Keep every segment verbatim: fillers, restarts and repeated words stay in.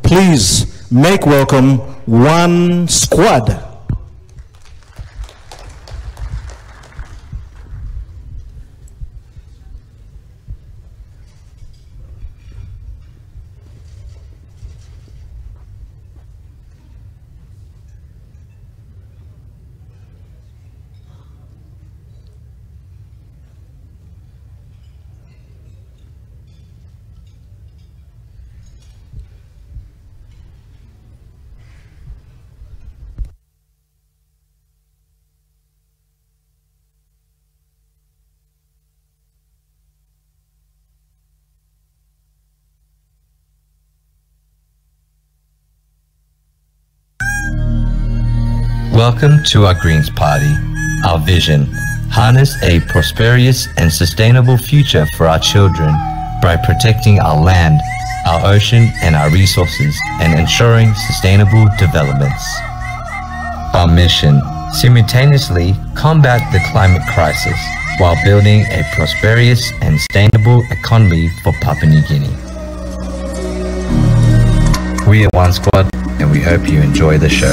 Please make welcome One Squad. Welcome to our Greens Party. Our vision: harness a prosperous and sustainable future for our children by protecting our land, our ocean and our resources, and ensuring sustainable developments. Our mission: simultaneously combat the climate crisis while building a prosperous and sustainable economy for Papua New Guinea. We are One Squad, and we hope you enjoy the show.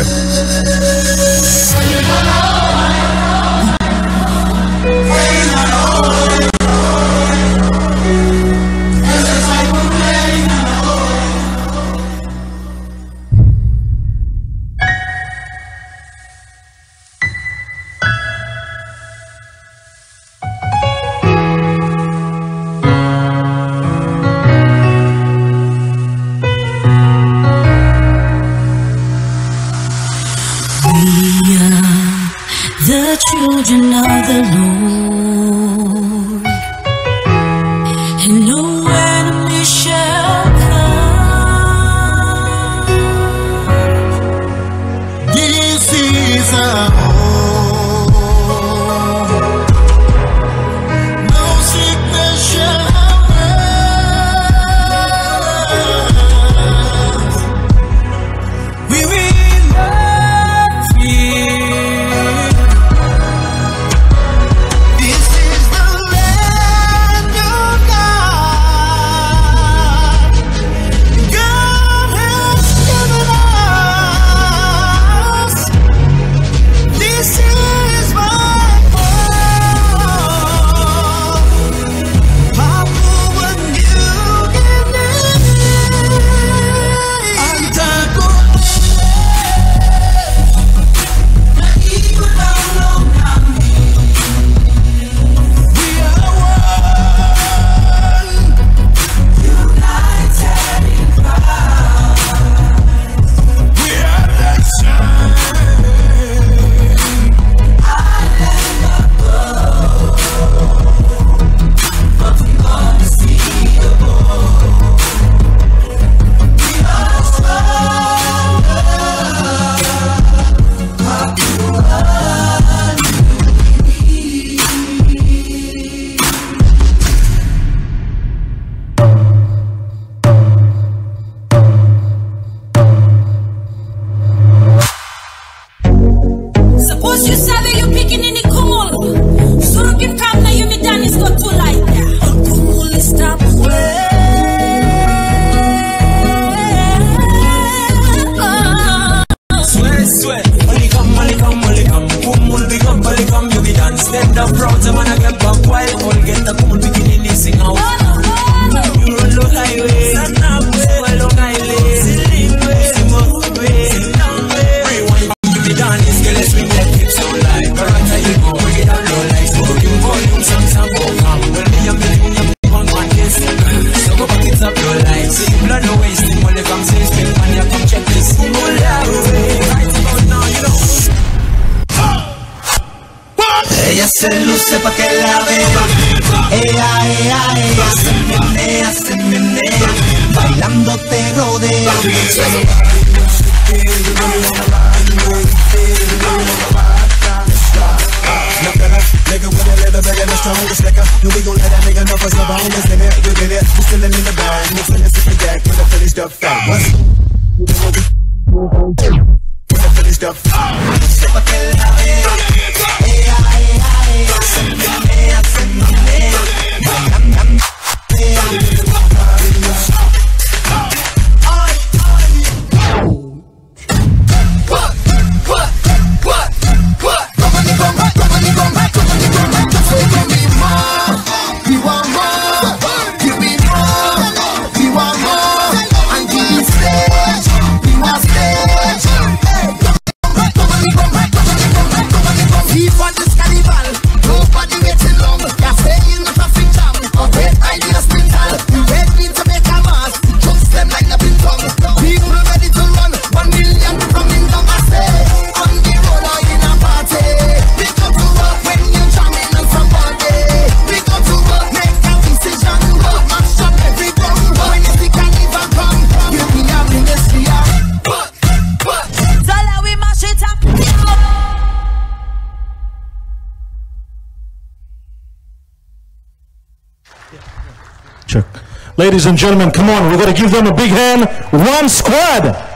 Children of the Lord, and no enemy shall come. This is our home. No sickness shall harm us. We will not fear. Ella se luce pa' que la vea. Ella, ella, ella se menea, se menea, bailando te rodea. Nigga with a little bit of the strongest liquor. You we gon' let that nigga know for some bonus in it. You get it, we stillin' in the bag. Mixin' this in the deck with the finished up fat. What's with the finished up fat. Sepa que la vea. Ella, ella, ella se menea, se menea, bailando te rodea. Ladies and gentlemen, come on, we're going to give them a big hand. One Squad.